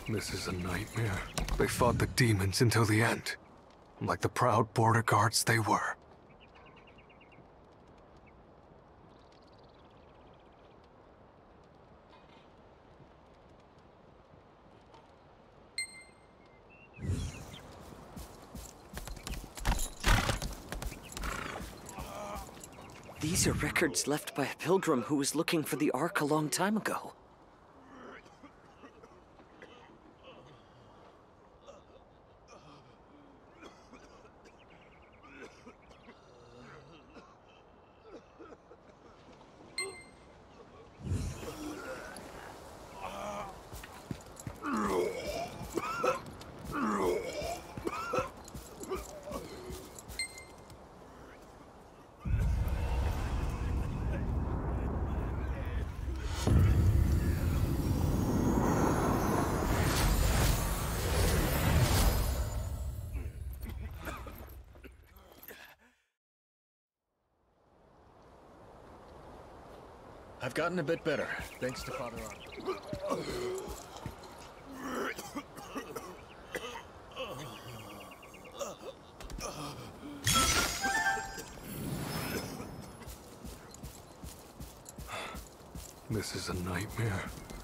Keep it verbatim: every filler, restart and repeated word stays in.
This is a nightmare. They fought the demons until the end, like the proud border guards they were. These are records left by a pilgrim who was looking for the Ark a long time ago. I've gotten a bit better, thanks to Father Ark. This is a nightmare.